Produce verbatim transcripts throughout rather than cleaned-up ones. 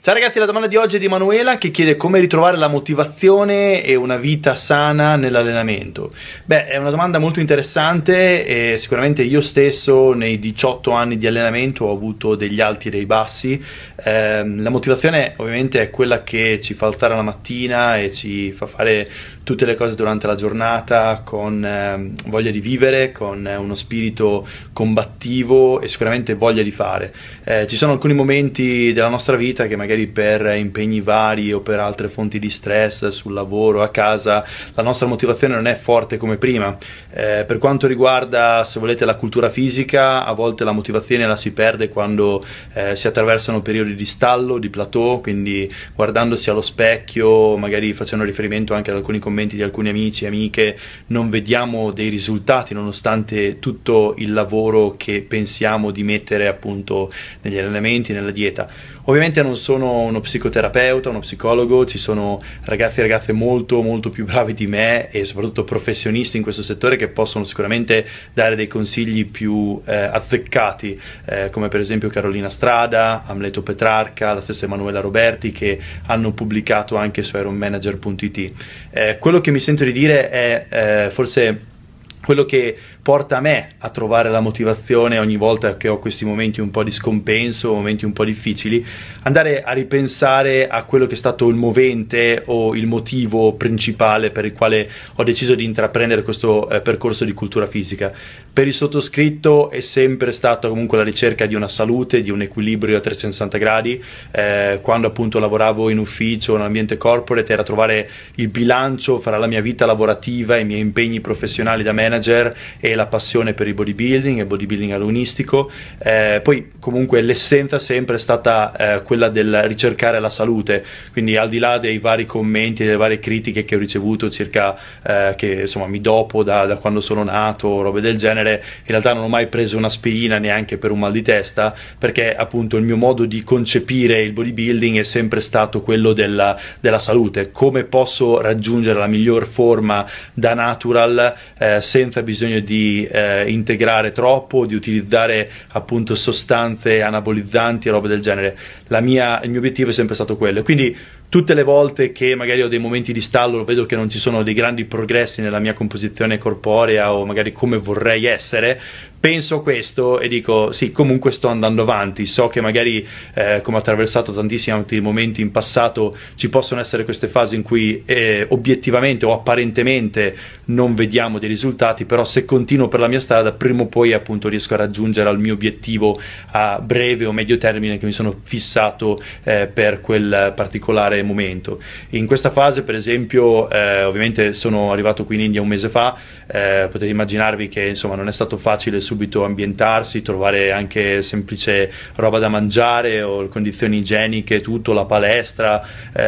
Ciao ragazzi, la domanda di oggi è di Manuela che chiede come ritrovare la motivazione e una vita sana nell'allenamento. Beh, è una domanda molto interessante e sicuramente io stesso nei diciotto anni di allenamento ho avuto degli alti e dei bassi. Eh, la motivazione ovviamente è quella che ci fa alzare la mattina e ci fa fare tutte le cose durante la giornata con eh, voglia di vivere, con eh, uno spirito combattivo e sicuramente voglia di fare. Eh, ci sono alcuni momenti della nostra vita che magari per impegni vari o per altre fonti di stress sul lavoro, a casa, la nostra motivazione non è forte come prima. Eh, per quanto riguarda, se volete, la cultura fisica, a volte la motivazione la si perde quando eh, si attraversano periodi di stallo, di plateau, quindi guardandosi allo specchio, magari facendo riferimento anche ad alcuni commenti di alcuni amici e amiche, non vediamo dei risultati nonostante tutto il lavoro che pensiamo di mettere appunto negli allenamenti, nella dieta. Ovviamente non sono uno psicoterapeuta, uno psicologo, ci sono ragazzi e ragazze molto molto più bravi di me e soprattutto professionisti in questo settore che possono sicuramente dare dei consigli più eh, azzeccati, eh, come per esempio Carolina Strada, Amleto Petrarca, la stessa Emanuela Roberti, che hanno pubblicato anche su iron manager punto it. Eh, quello che mi sento di dire è eh, forse quello che porta a me a trovare la motivazione ogni volta che ho questi momenti un po' di scompenso, momenti un po' difficili, andare a ripensare a quello che è stato il movente o il motivo principale per il quale ho deciso di intraprendere questo eh, percorso di cultura fisica. Per il sottoscritto è sempre stata comunque la ricerca di una salute, di un equilibrio a trecentosessanta gradi. Eh, quando appunto lavoravo in ufficio, in un ambiente corporate, era trovare il bilancio fra la mia vita lavorativa e i miei impegni professionali da manager e la passione per il bodybuilding e il bodybuilding agonistico. Eh, poi comunque l'essenza sempre è stata eh, quella del ricercare la salute, quindi al di là dei vari commenti e delle varie critiche che ho ricevuto circa eh, che insomma mi dopo da, da quando sono nato, robe del genere, in realtà non ho mai preso un'aspirina neanche per un mal di testa, perché appunto il mio modo di concepire il bodybuilding è sempre stato quello della, della salute. Come posso raggiungere la miglior forma da natural eh, senza bisogno di Eh, integrare troppo, di utilizzare appunto sostanze anabolizzanti e robe del genere. La mia, il mio obiettivo è sempre stato quello, quindi tutte le volte che magari ho dei momenti di stallo, vedo che non ci sono dei grandi progressi nella mia composizione corporea o magari come vorrei essere, penso a questo e dico sì, comunque sto andando avanti. So che magari eh, come ho attraversato tantissimi altri momenti in passato, ci possono essere queste fasi in cui eh, obiettivamente o apparentemente non vediamo dei risultati, però se continuo per la mia strada prima o poi appunto riesco a raggiungere il mio obiettivo a breve o medio termine che mi sono fissato eh, per quel particolare momento. In questa fase per esempio eh, ovviamente sono arrivato qui in India un mese fa, eh, potete immaginarvi che insomma non è stato facile subito ambientarsi, trovare anche semplice roba da mangiare o condizioni igieniche, tutto, la palestra,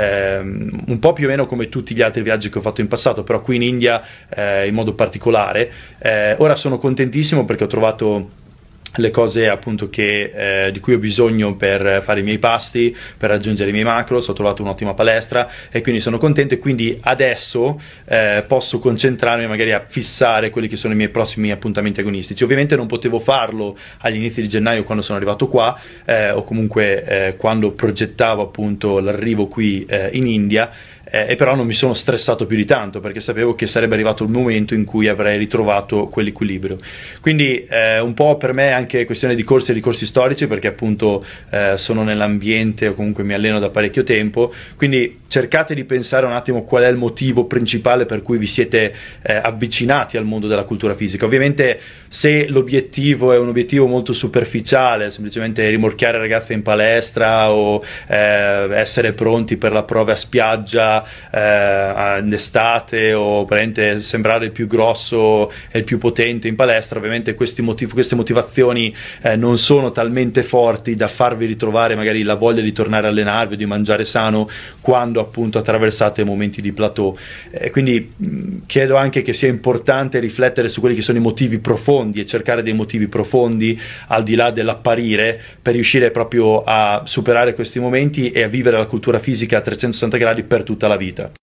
ehm, un po' più o meno come tutti gli altri viaggi che ho fatto in passato, però qui in India eh, in modo particolare. Eh, ora sono contentissimo perché ho trovato le cose appunto che, eh, di cui ho bisogno per fare i miei pasti, per raggiungere i miei macros. Ho trovato un'ottima palestra e quindi sono contento, e quindi adesso eh, posso concentrarmi magari a fissare quelli che sono i miei prossimi appuntamenti agonistici. Ovviamente non potevo farlo agli inizi di gennaio quando sono arrivato qua eh, o comunque eh, quando progettavo appunto l'arrivo qui eh, in India. Eh, e però non mi sono stressato più di tanto perché sapevo che sarebbe arrivato il momento in cui avrei ritrovato quell'equilibrio. Quindi eh, un po' per me è anche questione di corsi e di corsi storici, perché appunto eh, sono nell'ambiente o comunque mi alleno da parecchio tempo, quindi cercate di pensare un attimo qual è il motivo principale per cui vi siete eh, avvicinati al mondo della cultura fisica. Ovviamente se l'obiettivo è un obiettivo molto superficiale, semplicemente rimorchiare ragazze in palestra o eh, essere pronti per la prova a spiaggia Eh, in estate o praticamente sembrare il più grosso e il più potente in palestra, ovviamente questi motiv queste motivazioni eh, non sono talmente forti da farvi ritrovare magari la voglia di tornare a allenarvi o di mangiare sano quando appunto attraversate momenti di plateau. Eh, quindi mh, credo anche che sia importante riflettere su quelli che sono i motivi profondi e cercare dei motivi profondi al di là dell'apparire, per riuscire proprio a superare questi momenti e a vivere la cultura fisica a trecentosessanta gradi per tutta la vita.